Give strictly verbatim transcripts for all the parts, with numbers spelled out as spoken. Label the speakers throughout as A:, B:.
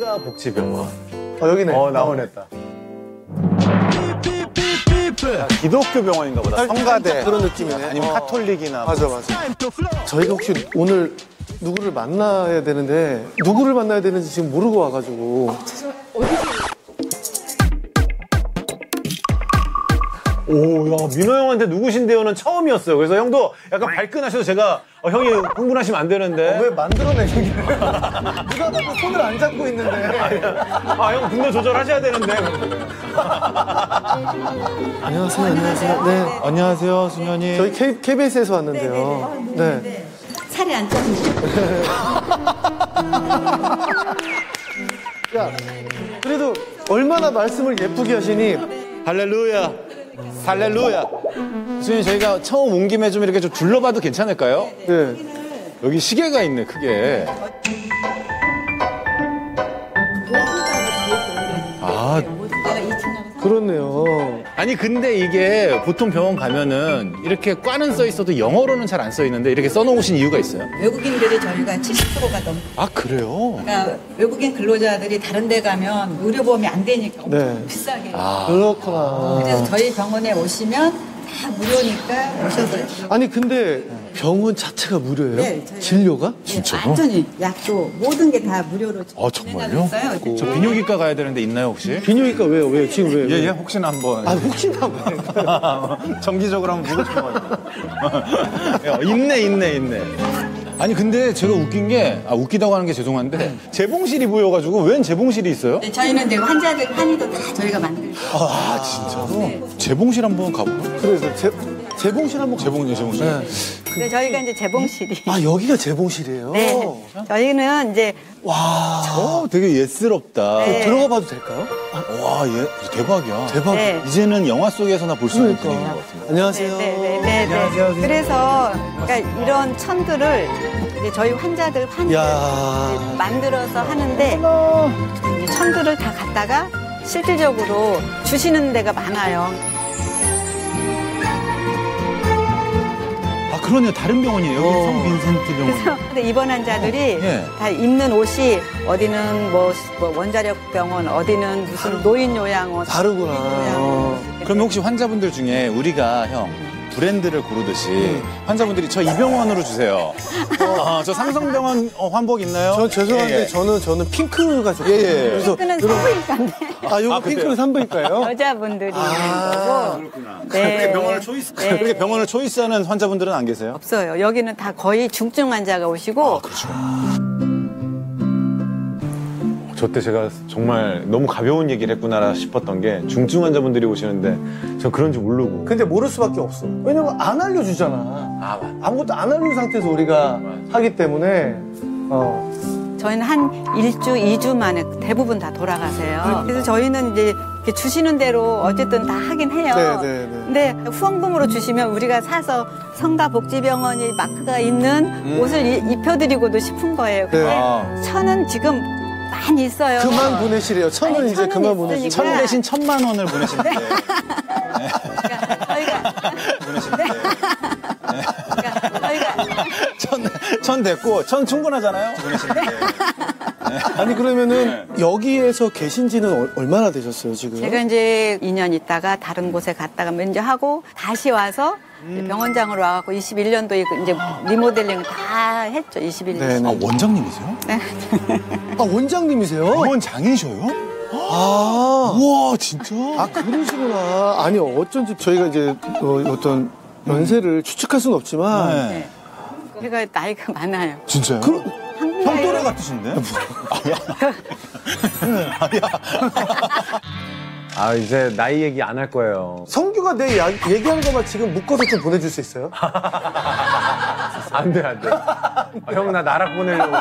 A: 성가복지병원.
B: 어, 여기네.
A: 어, 나오냈다. 기독교 병원인가 보다. 성가대.
B: 그런 느낌이네.
A: 아니면
B: 어.
A: 카톨릭이나.
B: 맞아, 맞아. 저희가 혹시 오늘 누구를 만나야 되는데, 누구를 만나야 되는지 지금 모르고 와가지고.
A: 오, 야, 민호 형한테 누구신데요는 처음이었어요. 그래서 형도 약간 발끈하셔서 제가 어, 형이 흥분하시면 안 되는데.
B: 어, 왜 만들어내, 여기를. 누가 자꾸 손을 안 잡고 있는데.
A: 아, 형 분노 조절하셔야 되는데.
B: 안녕하세요, 안녕하세요. 네.
A: 안녕하세요, 수녀님.
B: 저희 K, 케이비에스에서 왔는데요. 네.
C: 네. 살이 안 쪘는데.
B: 야, 그래도 얼마나 말씀을 예쁘게 하시니.
A: 할렐루야. 할렐루야. 수녀님, 저희가 처음 온 김에 좀 이렇게 좀 둘러봐도 괜찮을까요?
B: 네.
A: 여기 시계가 있네, 크게. 아,
B: 그렇네요.
A: 아니 근데 이게 보통 병원 가면은 이렇게 과는 써 있어도 영어로는 잘 안 써 있는데 이렇게 써놓으신 이유가 있어요?
C: 외국인들이 저희가 칠십 퍼센트가 넘고.
A: 아, 그래요?
C: 그러니까 외국인 근로자들이 다른 데 가면 의료보험이 안 되니까 엄청
B: 네.
C: 비싸게.
A: 아.
B: 그렇구나.
C: 그래서 저희 병원에 오시면 다 무료니까 오셔서.
B: 아니, 근데 병원 자체가 무료예요?
C: 네, 저희가-
B: 진료가?
A: 진짜로?
C: 완전히 약도 모든 게 다 무료로.
A: 아, 정말요?
C: 있어요.
A: 저 비뇨기과 가야 되는데 있나요 혹시?
B: 비뇨기과 왜요? 왜요? 지금 왜요?
A: 예, 예, 혹시나 한번.
B: 아, 혹시나 왜?
A: 정기적으로 한번 보고 싶어가지고. 야, 있네, 있네, 있네. 아니, 근데 제가 웃긴 게, 아, 웃기다고 하는 게 죄송한데, 재봉실이 보여가지고, 웬 재봉실이 있어요?
C: 네, 저희는 이제 환자들 한의도 다 저희가 만들고.
A: 아, 진짜로? 재봉실 한번 가볼까요?
B: 그래서 재, 재봉실 한번
A: 재봉이요, 재봉실.
B: 네.
C: 근데 저희가 이제 재봉실이.
B: 아, 여기가 재봉실이에요?
C: 네. 저희는 이제
B: 와.
A: 어, 되게 예스럽다.
C: 네.
B: 들어가 봐도 될까요?
A: 와, 얘 대박이야.
B: 대박.
C: 네.
A: 이제는 영화 속에서나 볼 수 있는 분위기인 것
B: 그러니까.
A: 같습니다.
B: 안녕하세요.
C: 네, 네, 네, 네.
A: 안녕하세요, 선생님.
C: 그래서 그러니까 이런 천들을 이제 저희 환자들 환자
B: 야.
C: 만들어서 하는데 이제 천들을 다 갖다가 실질적으로 주시는 데가 많아요.
A: 아, 그러네요. 다른 병원이에요. 여기
B: 어.
A: 성빈센트 병원.
C: 근데 입원 환자들이
A: 네.
C: 다 입는 옷이 어디는 뭐, 뭐 원자력 병원, 어디는 무슨 노인 요양원.
B: 다르구나. 어.
A: 그러면 혹시 환자분들 중에 우리가 형 브랜드를 고르듯이 환자분들이 저 이 병원으로 주세요. 어, 저 삼성병원 어, 환복 있나요?
B: 저 죄송한데
A: 예, 예.
B: 저는 저는 핑크가 좋아요.
A: 예, 예.
B: 그래서
C: 핑크는 산부인과인데
B: 아, 요거
A: 아, 그래요?
B: 핑크는 산부인과예요?
C: 여자분들이
B: 아,
C: 있는 거고.
A: 그렇구나.
C: 네.
A: 그렇게 병원을 초이스
C: 네.
A: 그렇게 병원을 초이스하는 환자분들은 안 계세요?
C: 없어요. 여기는 다 거의 중증 환자가 오시고.
A: 그렇죠. 저 때 제가 정말 너무 가벼운 얘기를 했구나 싶었던 게 중증 환자분들이 오시는데 전 그런지 모르고.
B: 근데 모를 수밖에 없어. 왜냐면 안 알려주잖아.
A: 아, 맞.
B: 아무것도 안 알려준 상태에서 우리가 하기 때문에 어.
C: 저희는 한 일주, 이주 만에 대부분 다 돌아가세요. 그래서 저희는 이제 이렇게 주시는 대로 어쨌든 다 하긴 해요.
B: 네, 네, 네.
C: 근데 후원금으로 주시면 우리가 사서 성가복지병원이 마크가 있는
A: 음.
C: 옷을 이- 입혀드리고도 싶은 거예요. 근데
A: 아.
C: 천은 지금 많이 있어요.
B: 그만 보내시래요. 천은
C: 아니,
B: 이제
C: 천은
B: 그만 보내시래요.
C: 있으니까.
A: 천 대신 천만 원을 보내시는데.
C: 그러니까 저희가,
A: 보내시는데.
C: 그러니까 저희가
A: 천, 천 됐고, 천 충분하잖아요? 보내시는데.
B: 아니 그러면은 여기에서 계신 지는 얼- 얼마나 되셨어요 지금?
C: 제가 이제 이 년 있다가 다른 곳에 갔다가 면제하고 다시 와서 이제 병원장으로 와갖고 이십일 년도 이제 리모델링 다 했죠. 이십일 년.
B: 네네.
A: 아, 원장님이세요?
C: 네.
B: 아 원장님이세요?
A: 원장이셔요?
B: 아,
A: 우와, 진짜?
B: 아 그러시구나. 아니 어쩐지 저희가 이제 어, 어떤 연세를 추측할 수는 없지만
A: 네.
C: 제가 나이가 많아요.
A: 진짜요?
B: 그,
C: 한국
A: 형
C: 나이로-
A: 또래 같으신데? 아, 이제 나이 얘기 안 할 거예요.
B: 성규가 내 야- 얘기한 것만 지금 묶어서 좀 보내줄 수 있어요?
A: 안 돼, 안 돼. 형, 나 나락 보내려고.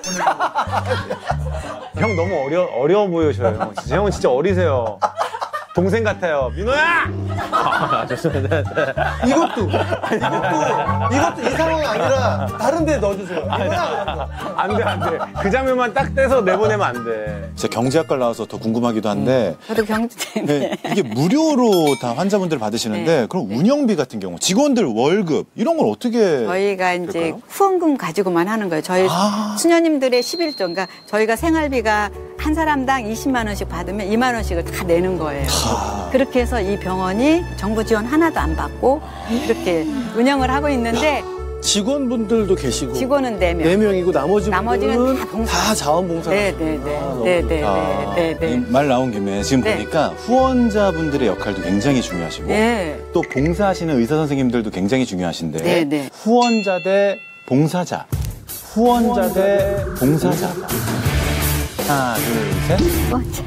A: 형 너무 어려, 어려워 보이셔요. 형. 진짜, 형은 진짜 어리세요. 동생 같아요. 민호야! 아,
B: 이것도 이것도 이것도 이 상황이 아니라 다른 데 넣어주세요. 이거야.
A: 안 돼, 안 돼. 그 장면만 딱 떼서 내보내면 안 돼. 진짜 경제학과를 나와서 더 궁금하기도 한데.
C: 저도 경제
A: 네, 이게 무료로 다 환자분들 받으시는데
C: 네.
A: 그럼 운영비 같은 경우 직원들 월급 이런 걸 어떻게
C: 저희가 이제
A: 될까요?
C: 후원금 가지고만 하는 거예요. 저희
A: 아.
C: 수녀님들의 십일조, 그러니까 저희가 생활비가 한 사람당 이십만 원씩 받으면 이만 원씩을 다 내는 거예요.
A: 아.
C: 그렇게 해서 이 병원이 정부 지원 하나도 안 받고 이렇게 운영을 하고 있는데
B: 직원분들도 계시고
C: 직원은 네 명.
B: 네 명이고 나머지
C: 나머지는
B: 분들은
C: 다 봉사.
B: 다 자원봉사.
C: 네네네.
B: 아,
C: 네네네.
A: 아,
C: 네네.
A: 이 말 나온 김에 지금
C: 네.
A: 보니까 후원자분들의 역할도 굉장히 중요하시고
C: 네.
A: 또 봉사하시는 의사 선생님들도 굉장히 중요하신데
C: 네, 네.
A: 후원자 대 봉사자, 후원자 대 봉사자. 하나, 둘, 셋.
C: 후원자.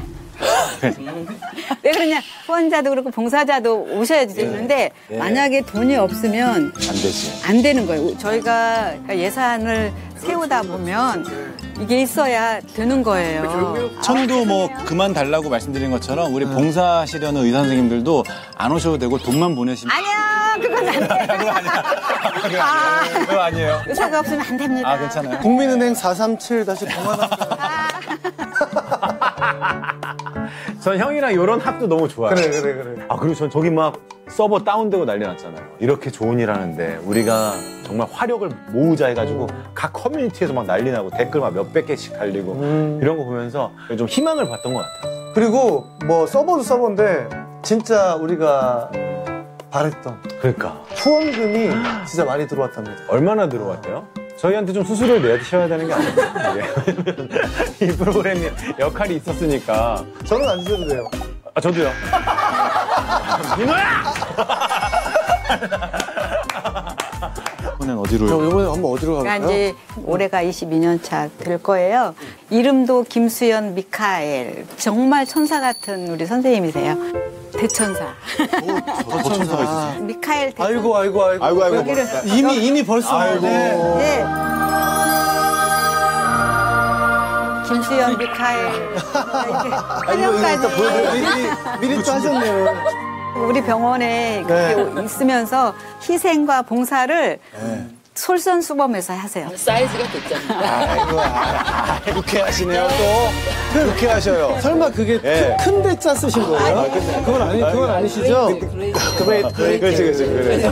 C: 왜 그러냐? 후원자도 그렇고 봉사자도 오셔야 되는데
A: 네.
C: 만약에 돈이 없으면
A: 안 되지.
C: 안 되는 거예요. 저희가 예산을 세우다 보면 이게 있어야 되는 거예요.
A: 천도 뭐 그만 달라고 말씀드린 것처럼 우리 봉사하시려는 의사 선생님들도 안 오셔도 되고 돈만 보내시면
C: 아니야, 그건 안 돼.
A: 그거 아니야. 그거 아니에요. 그거 아니에요.
C: 의사가 없으면 안 됩니다.
A: 아, 괜찮아요.
B: 국민은행 사삼칠 공만원.
A: 전 형이랑 이런 합도 너무 좋아요.
B: 그래 그래 그래.
A: 아, 그리고 전 저기 막 서버 다운되고 난리 났잖아요. 이렇게 좋은 일 하는데 우리가 정말 화력을 모으자 해가지고 각 커뮤니티에서 막 난리 나고 댓글 막 몇백 개씩 달리고
B: 음.
A: 이런 거 보면서 좀 희망을 봤던 것 같아요.
B: 그리고 뭐 서버도 서버인데 진짜 우리가 바랬던
A: 그러니까.
B: 후원금이 진짜 많이 들어왔답니다.
A: 얼마나 들어왔대요? 저희한테 좀 수수료를 내셔야 되는 게 아니에요? 이 프로그램이 역할이 있었으니까.
B: 저는 안 주셔도 돼요.
A: 아, 저도요. 민호야! 이번엔 어디로?
B: 저 이번에 한번 어디로
C: 그러니까
B: 가볼까요?
C: 이제 올해가 이십이 년 차 될 거예요. 이름도 김수연 미카엘. 정말 천사 같은 우리 선생님이세요. 대천사.
A: 저 천사가 있으세요?
C: 미카엘 대천사.
B: 아이고 아이고 아이고.
A: 아이고, 아이고.
C: 여기를
B: 이미 이미 벌써.
A: 아이고.
B: 네.
C: 예. 김수연 미카엘. 이렇게
B: 아이고 이거 일단 보여드려.
C: 한영까지.
B: 미리 미리 또 하셨네요.
C: 우리 병원에 그렇게 있으면서 희생과 봉사를 솔선수범해서 하세요.
D: 사이즈가 됐잖아요.
A: 아이고, 아, 유쾌하시네요, 또. 유쾌하셔요.
B: 설마 그게
A: 예.
B: 큰 대자 쓰신 거예요? 그건 아니 그건 아니시죠?
A: 그래, 그렇지, 그렇지, 그래.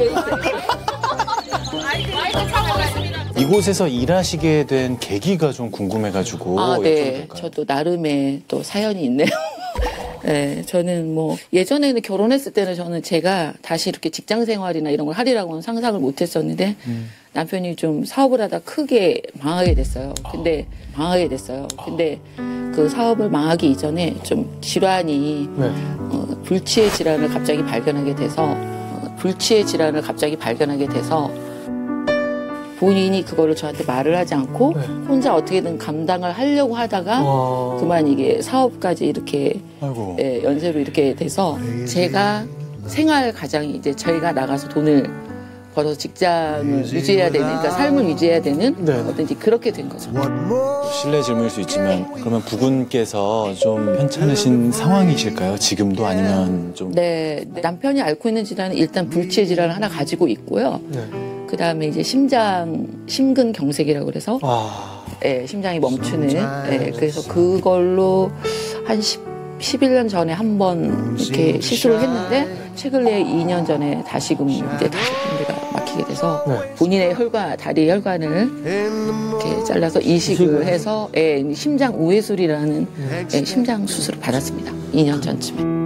A: 이곳에서 일하시게 된 계기가 좀 궁금해가지고.
D: 아,
A: 여쭤봐도
D: 네.
A: 될까요?
D: 저도 나름의 또 사연이 있네요. 네, 저는 뭐 예전에는 결혼했을 때는 저는 제가 다시 이렇게 직장 생활이나 이런 걸 하리라고는 상상을 못 했었는데
A: 음.
D: 남편이 좀 사업을 하다 크게 망하게 됐어요. 근데 망하게 됐어요. 근데 그 사업을 망하기 이전에 좀 질환이
B: 네.
D: 어, 불치의 질환을 갑자기 발견하게 돼서 어, 불치의 질환을 갑자기 발견하게 돼서 본인이 그거를 저한테 말을 하지 않고
B: 네.
D: 혼자 어떻게든 감당을 하려고 하다가
B: 와.
D: 그만 이게 사업까지 이렇게
A: 아이고.
D: 예, 연세로 이렇게 돼서 제가 생활 가장이 이제 저희가 나가서 돈을 벌어서 직장을 유지해야 되는, 그러니까 삶을 유지해야 되는
B: 네.
D: 어떤지 그렇게 된 거죠.
A: 실례 질문일 수 있지만 그러면 부군께서 좀 편찮으신 상황이실까요? 지금도 아니면 좀
D: 네, 남편이 앓고 있는 질환은 일단 불치의 질환을 하나 가지고 있고요.
B: 네.
D: 그 다음에 이제 심장, 심근경색이라고 그래서
B: 아.
D: 예, 심장이 멈추는. 예, 그래서 그걸로 한 십, 십일 년 전에 한 번 이렇게 시술을 했는데 최근에 이 년 전에 다시금 이제 다시 공기가 막히게 돼서
B: 네.
D: 본인의 혈관, 다리 혈관을 이렇게 잘라서 이식을 해서 예, 심장 우회술이라는 예, 심장 수술을 받았습니다. 이 년 전쯤에.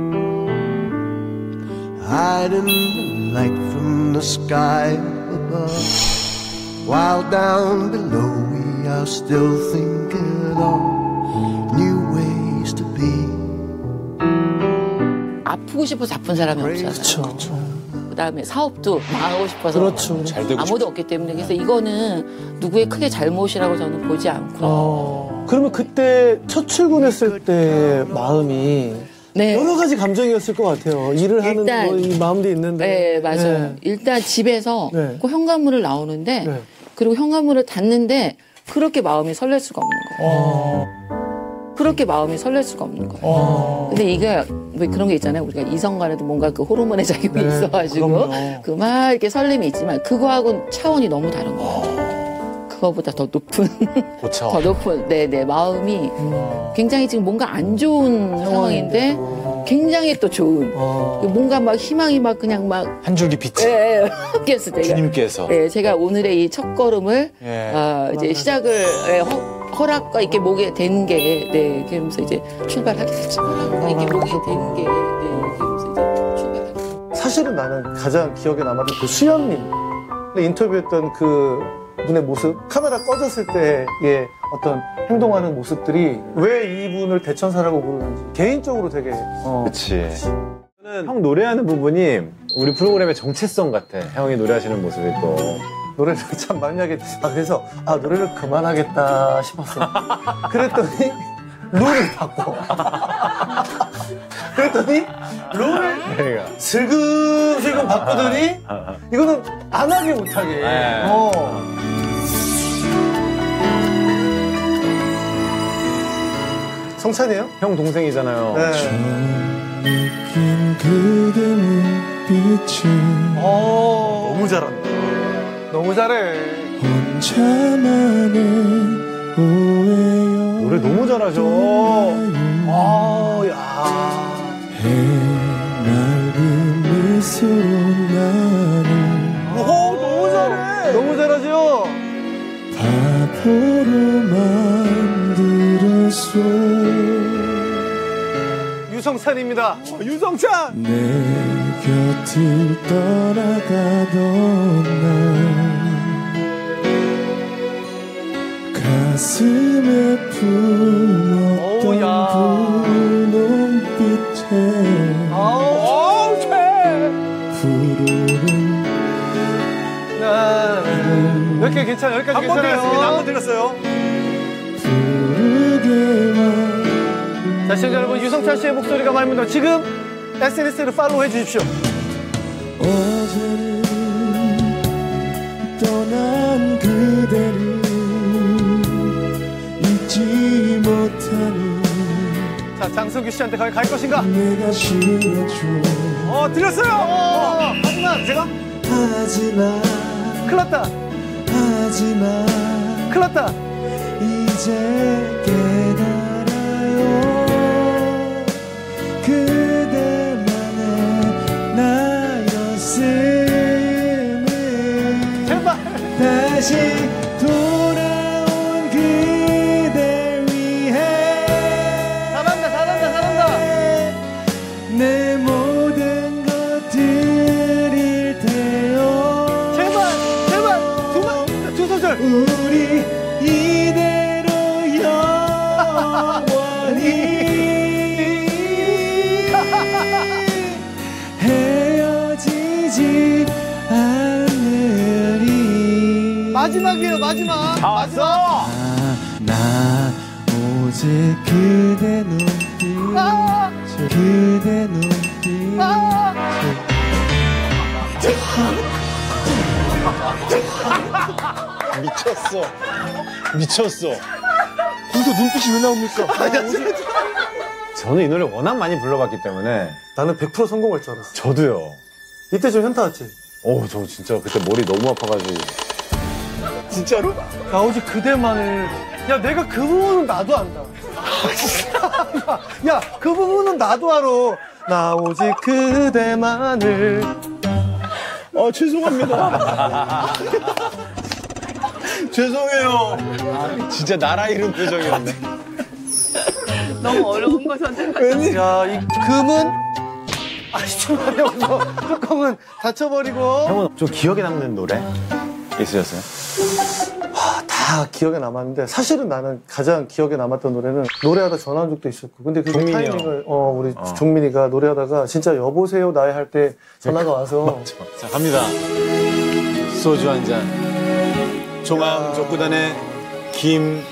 E: Hiding the light from the sky above, while down below we are still thinking of new ways to be.
D: 아프고 싶어서 아픈 사람이 없잖아요.
B: 그렇죠.
D: 그다음에 사업도 망하고 싶어서
B: 그렇죠.
A: 잘 되고
D: 아무도 없기 때문에 그래서 이거는 누구의 크게 잘못이라고 저는 보지 않고
B: 어. 그러면 그때 첫 출근했을 때 마음이
D: 네.
B: 여러 가지 감정이었을 것 같아요. 일을 하는
D: 일단-
B: 뭐 이 마음도 있는데.
D: 네, 맞아요.
B: 네.
D: 일단 집에서
B: 네.
D: 그 현관문을 나오는데
B: 네.
D: 그리고 현관문을 닫는데 그렇게 마음이 설렐 수가 없는 거예요.
B: 어.
D: 그렇게 마음이 설렐 수가 없는 거예요.
B: 어.
D: 근데 이게 뭐 그런 게 있잖아요. 우리가 이성 간에도 뭔가 그 호르몬의 작용이 네, 있어가지고 그 막 이렇게 설렘이 있지만 그거하고는 차원이 너무 다른 거예요. 그거보다 더 높은
A: 고차.
D: 더 높은 네네 마음이 굉장히 지금 뭔가 안 좋은 상황인데 굉장히 또 좋은 뭔가 막 희망이 막 그냥 막
A: 한 줄기 빛이
D: 예, 예. 제가,
A: 주님께서
D: 예, 제가 오늘의 이 첫 걸음을
A: 예.
D: 아, 이제 시작을 예, 허, 허락과 이렇게 목에 댄 게, 네, 그러면서 이제 출발하게 됐죠. 허락과 이렇게 목에 댄 게, 네, 그러면서 이제 출발하게 됐죠.
B: 사실은 나는 가장 기억에 남았던 그 수연님 인터뷰했던 그 분의 모습, 카메라 꺼졌을 때의 어떤 행동하는 모습들이 왜 이분을 대천사라고 부르는지 개인적으로 되게 어,
A: 그렇지. 형 노래하는 부분이 우리 프로그램의 정체성 같아. 형이 노래하시는 모습이 또.
B: 노래를 참 많이 하게 아 그래서 아 노래를 그만하겠다 싶었어. 그랬더니 룰을 바꿔. 그랬더니 룰을
A: 그러니까.
B: 슬금슬금 바꾸더니 이거는 안 하게 못하게.
A: 네.
B: 어. 성찬이에요?
A: 형 동생이잖아요.
B: 네.
E: 느낀 그대 눈빛이
B: 어, 너무 잘한다. 너무 잘해.
E: 혼자만의 오해여
A: 노래 너무 잘하죠.
B: 아, 야.
E: 해맑은 미소로 나를
B: 오, 너무 잘해. 너무 잘하죠?
E: 바보로 만들었어
B: 유성찬입니다. 어, 유성찬!
E: 내 곁을 떠나가던 날 가슴에 품었던
B: 어우, 야.
E: 분홍빛에
B: 아우, 최!
E: 푸르른
B: 네. 이렇게 괜찮아요. 여기까지
A: 한 번
B: 괜찮아요.
A: 들었습니다. 한 번 들었어요.
E: 푸르게와
B: 자, 시청자 여러분, 유성찬 씨의 목소리가 마음에 든다. 지금 에스엔에스를 팔로우 해주십시오.
E: 어제는 떠난 그대를 잊지 못하니
B: 자, 장석규 씨한테 갈, 갈 것인가?
E: 내가 싫어져
B: 어, 들렸어요! 어, 하지만 제가?
E: 하지마
B: 큰일 났다.
E: 하지마
B: 큰일 났다.
E: 이제 깨달아요 그대만의 나였음을
B: 제발.
E: 다시 돌아온 그댈 위해
B: 잘한다, 잘한다, 잘한다.
E: 내 모든 것들일 테요
B: 제발, 제발. 두 번, 두 소절.
E: 우리 이대로 영원히 헤어지지 않으리
B: 마지막이에요, 마지막.
A: 다
B: 마지막.
A: 왔어.
E: 나 오직 그대 눈빛
B: 아!
E: 그대 눈빛
B: 아!
A: 미쳤어. 미쳤어.
B: 거기서 눈빛이 왜 나옵니까?
A: 저는 이 노래 워낙 많이 불러봤기 때문에
B: 나는 백 퍼센트 성공할 줄 알았어.
A: 저도요.
B: 이때 좀 현타 왔지?
A: 오, 저 진짜 그때 머리 너무 아파가지고. 진짜로?
B: 나 오직 그대만을. 야, 내가 그 부분은 나도 안다. 야, 그 부분은 나도 알아. 나 오직 그대만을.
A: 어, 죄송합니다. 죄송해요. 진짜 나라 잃은 표정이었네.
D: 너무 어려운 거 선택하셨어요.
B: 야, 이 금은 아시죠? 뚜껑은 닫혀버리고.
A: 형은 좀 기억에 남는 노래 있으셨어요?
B: 아, 다 기억에 남았는데 사실은 나는 가장 기억에 남았던 노래는 노래하다 전화한 적도 있었고 근데 그
A: 종민이
B: 타이밍을 어, 우리
A: 어.
B: 종민이가 노래하다가 진짜 여보세요 나의 할 때 전화가 와서
A: 자, 갑니다. 소주 한 잔. 종암 족구단의 김홍길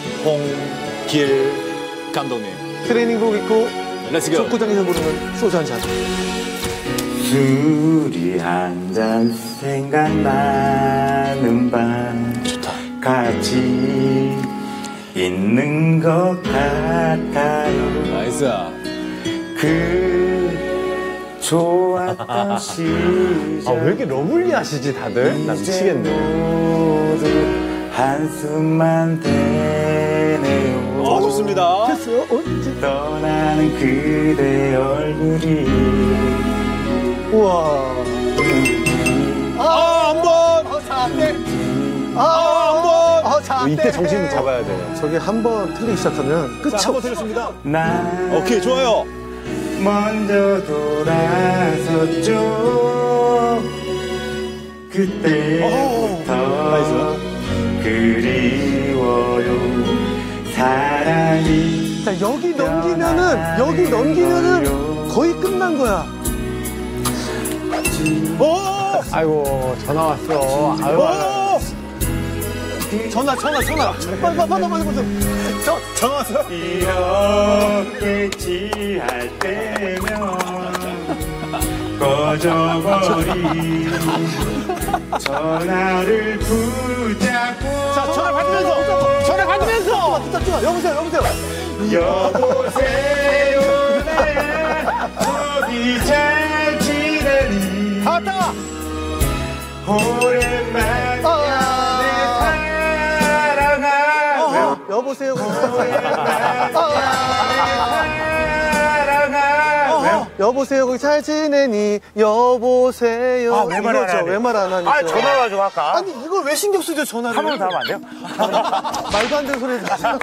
A: 감독님.
B: 트레이닝복 입고
A: 렛츠고.
B: 축구장에서 부르는 소주 한 잔.
F: 술이 한 잔 생각나는 밤
A: 좋다.
F: 같이 있는 것 같아요.
A: 나이스.
F: 그 좋았던 시절
A: 아, 왜 이렇게 러블리하시지 다들? 나 미치겠네.
F: 모두 한숨만 대네요.
A: 어, 좋습니다.
B: 됐어요? 언제?
F: 떠나는 그대 얼굴이
B: 우와.
A: 아, 한 번!
B: 어, 자, 안 돼. 아,
A: 아, 한 번!
B: 어, 자, 안
A: 이때
B: 돼.
A: 정신 잡아야 돼요.
B: 저게 한 번 틀리기 시작하면 끝이
A: 자, 한 번
B: 없어.
A: 틀렸습니다.
F: 난
A: 오케이, 좋아요.
F: 먼저 돌아섰죠. 그때부터
A: 나이스.
F: 그리워요 사랑이.
B: 자, 여기 넘기면은, 여기 넘기면은 거의 끝난 거야.
A: 오!
G: 아이고 전화 왔어. 아유.
A: 오! 전화, 전화, 전화. 빨리, 빨리, 빨리, 빨리, 빨리. 저, 전화 왔어요?
F: 이렇게 취할 때면 꺼져버린 전화를 붙잡고
A: 자, 전화 받으면서! 전화 받으면서!
B: 진짜 좋아. 여보세요, 여보세요.
F: 여보세요 나야 거기 잘 지내니
A: 다 왔다!
F: 오랜만이야
B: 아.
F: 내 사랑아
B: 여보세요.
F: 사랑아
B: 여보세요, 거기 잘 지내니? 여보세요.
F: 아, 왜 말 안
B: 이거죠.
F: 하네?
B: 왜 말 안 하니까.
F: 아 전화 가지고 할까?
B: 아니, 이걸 왜 신경 쓰죠, 전화를?
F: 한 번 더 하면 안 돼요?
B: 말도 안 되는 소리 하잖아.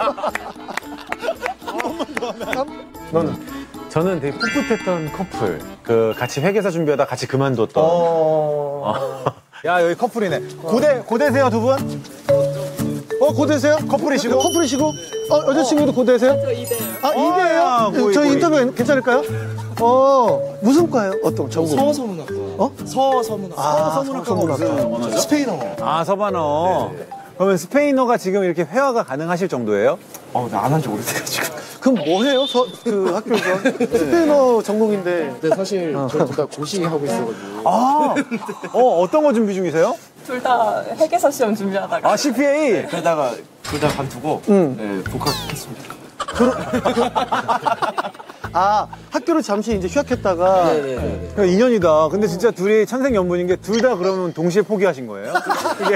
B: 너는?
A: 저는 되게 풋풋했던 커플. 그, 같이 회계사 준비하다 같이 그만뒀던.
B: 어.
A: 야, 여기 커플이네. 고대, 고대세요, 두 분?
B: 어, 고대세요?
A: 커플이시고?
B: 커플이시고? 어, 여자친구도 고대세요? 저 이대요. 아,
A: 어,
B: 이대요?
A: 야, 고이,
B: 저희
A: 고이.
B: 인터뷰 괜찮을까요? 어, 무슨 과예요? 어떤 전공?
H: 서서문학과.
B: 어?
H: 서서문학과.
B: 아, 서문학과.
H: 무슨 스페인어.
A: 아, 서반어. 그러면 스페인어가 지금 이렇게 회화가 가능하실 정도예요?
H: 어, 나 안 한 지 오래돼가지고.
B: 그럼 뭐 해요? 서, 그 학교에서? 스페인어 전공인데.
H: 근데 사실 저희 둘 다 고시 하고 있어가지고.
A: 아, 어, 어떤 거 준비 중이세요?
I: 둘 다 회계사 시험 준비하다가
A: 아, 씨피에이.
H: 그러다가 둘 다 관두고
B: 응.
H: 네, 복학했습니다.
B: 아, 학교를 잠시 이제 휴학했다가.
A: 그러니까 인연이다. 근데 진짜 둘이 천생연분인 게 둘 다 그러면 동시에 포기하신 거예요? 이게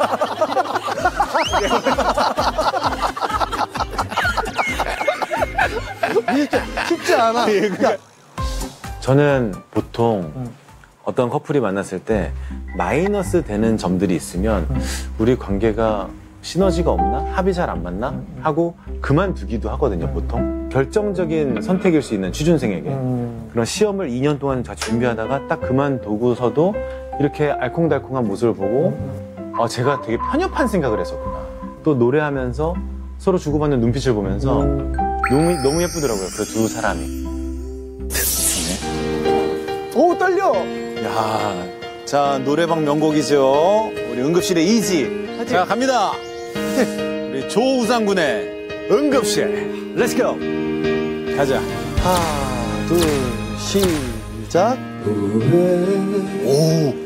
B: 이게 쉽지 않아. 그러니까
A: 저는 보통 어떤 커플이 만났을 때 마이너스 되는 점들이 있으면 우리 관계가 시너지가 없나? 합이 잘 안 맞나? 하고 그만두기도 하거든요, 보통. 결정적인 선택일 수 있는 취준생에게.
B: 음.
A: 그런 시험을 이 년 동안 같이 준비하다가 딱 그만두고서도 이렇게 알콩달콩한 모습을 보고 아, 제가 되게 편협한 생각을 했었구나. 또 노래하면서 서로 주고받는 눈빛을 보면서 너무, 너무 예쁘더라고요, 그 두 사람이.
B: 오, 떨려.
A: 야, 자, 노래방 명곡이죠. 우리 응급실의 이지. 자, 갑니다. 우리 조우상 군의 응급실. 렛츠고. 가자.
B: 하나, 둘, 시작. 오.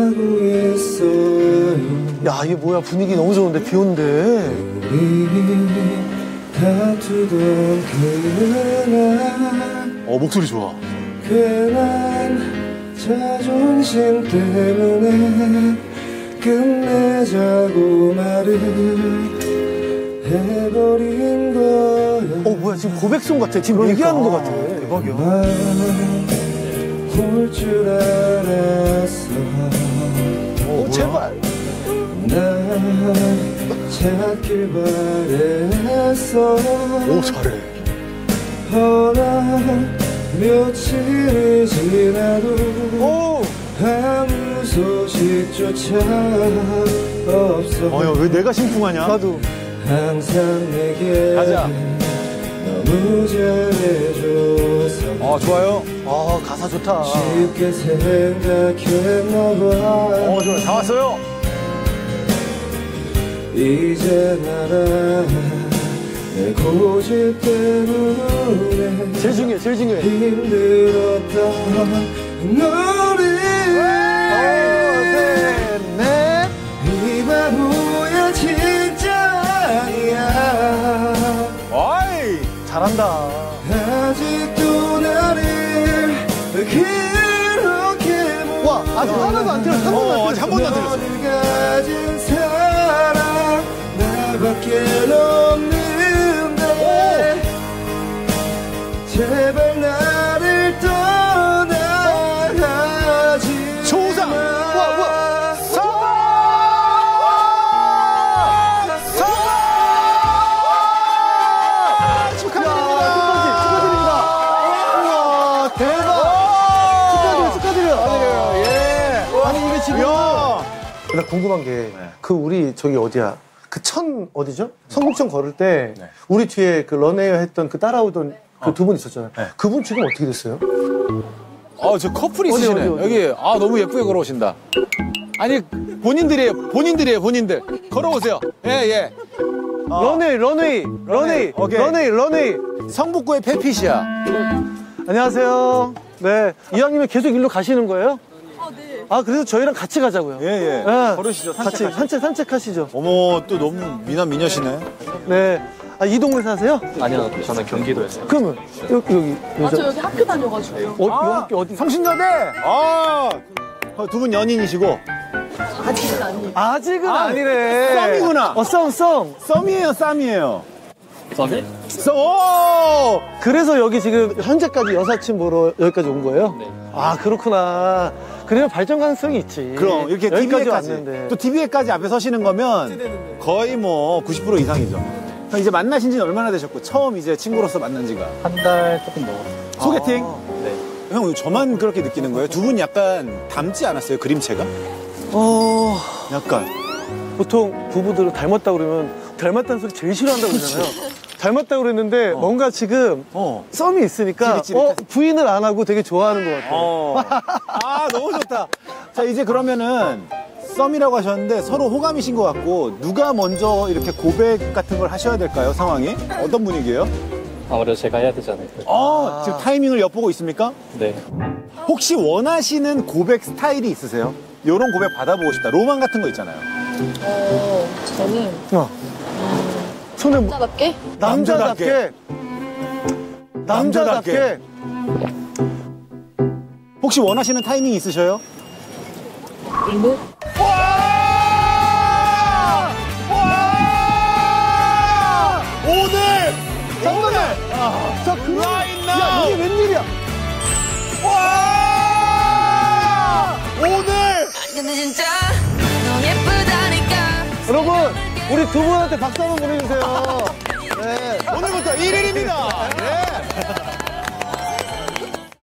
B: 야, 이게 뭐야. 분위기 너무 좋은데, 비 오는데.
A: 어, 목소리 좋아.
F: 괜한 자존심 때문에 끝내자고 말을 해버린 거야.
B: 어, 뭐야. 지금 고백송 같아. 지금 얘기하는 것 같아. 대박이야.
F: 올 줄 알았어.
B: 오, 제발.
F: 난 찾길 바랬어.
A: 오, 잘해.
F: 허나 며칠이 지나도
B: 오.
F: 아무 소식조차 없어.
A: 어, 야, 왜 내가 심쿵하냐?
B: 나도.
F: 항상 내게
A: 가자.
F: 너무 잘해줘서
A: 어, 좋아요.
B: 아, 가사 좋다.
F: 쉽게 생각했나봐.
A: 어, 좋아요. 다 왔어요.
F: 이제 알아 내 고집 때문에
B: 제일 중요해, 제일 중요해.
F: 힘들었던 너를
B: 셋, 넷.
F: 이 바보야 진짜 아니야.
A: 어이.
B: 잘한다.
F: 아직도 나를
B: 아직 하나도 안 들렸어.
J: 어, 아직 한 번도 안 들렸어.
F: 너를 가진 사람 나밖에 없는데 제발 나를 떠나가지
J: 조우상!
F: 마.
B: 나 궁금한 게 그 우리 저기 어디야? 그 천 어디죠? 성북천 걸을 때
A: 네.
B: 우리 뒤에 그 런웨어 했던 그 따라오던 그 두 분 있었잖아요.
A: 네.
B: 그분 지금 어떻게 됐어요?
J: 어, 저 커플이
B: 어디,
J: 있으시네.
B: 어디, 어디?
J: 여기, 아, 너무 예쁘게 걸어오신다. 아니, 본인들이에요. 본인들이에요, 본인들. 걸어오세요. 예, 예.
B: 런웨이, 런웨이, 런웨이,
J: 오케이.
B: 런웨이, 런웨이.
J: 성북구의 페핏이야.
B: 안녕하세요. 네. 이왕이면 계속 일로 가시는 거예요?
I: 아, 네.
B: 아, 그래서 저희랑 같이 가자고요.
J: 예, 예.
B: 네.
J: 걸으시죠.
B: 같이
J: 산책.
B: 산책, 산책하시죠.
J: 어머, 또 너무 미남 미녀시네.
B: 네. 아, 이 동네 사세요?
H: 아니요, 저는 경기도였어요.
B: 그러면 여기, 여기.
I: 아, 저 여기 학교 다녀가지고요.
B: 어, 이 학교 어디?
J: 성신여대! 아, 두 분 연인이시고.
I: 아직은 아니에요.
B: 아직은
J: 아,
B: 아, 니래
J: 썸이구나.
B: 어, 썸, 썸.
J: 썸이에요, 쌈이에요?
H: 썸이?
J: 썸! 오!
B: 그래서 여기 지금 현재까지 여사친 보러 여기까지 온 거예요?
H: 네.
B: 아, 그렇구나. 그러면 발전 가능성이 있지.
J: 그럼 이렇게
B: 여기까지
J: 티비에까지
B: 왔는데.
J: 또 티비에까지 앞에 서시는 거면 거의 뭐 구십 퍼센트 이상이죠. 그럼 이제 만나신 지는 얼마나 되셨고 처음 이제 친구로서 만난 지가
H: 한 달 조금 넘었어요.
J: 소개팅?
H: 네.
J: 형 저만 그렇게 느끼는 거예요? 두 분 약간 닮지 않았어요? 그림체가?
B: 어,
J: 약간
B: 보통 부부들은 닮았다고 그러면 닮았다는 소리 제일 싫어한다고 그러잖아요. 닮았다고 그랬는데 뭔가 지금
J: 어.
B: 썸이 있으니까
J: 찌릿찌릿해.
B: 어, 부인을 안 하고 되게 좋아하는 것 같아요.
J: 어. 아 너무 좋다. 자 이제 그러면은 썸이라고 하셨는데 서로 호감이신 것 같고 누가 먼저 이렇게 고백 같은 걸 하셔야 될까요? 상황이? 어떤 분위기예요?
H: 아무래도 제가 해야 되지 않을까.
J: 어, 지금 타이밍을 엿보고 있습니까?
H: 네.
J: 혹시 원하시는 고백 스타일이 있으세요? 요런 고백 받아보고 싶다. 로망 같은 거 있잖아요.
I: 어, 저는
B: 어. 손에 뭐-
I: 남자답게?
B: 남자답게. 남자답게.
J: 혹시 원하시는 타이밍 있으셔요?
I: 이모?
J: 오늘!
B: 잠깐만. 자, 그
J: Right
B: 야,
J: now!
B: 이게 웬일이야?
J: 와! 오늘!
K: 근데 진짜 너무 예쁘다니까.
B: 여러분, 우리 두 분한테 박수 한번 보내주세요. 네.
J: 오늘부터 일 일입니다. 예.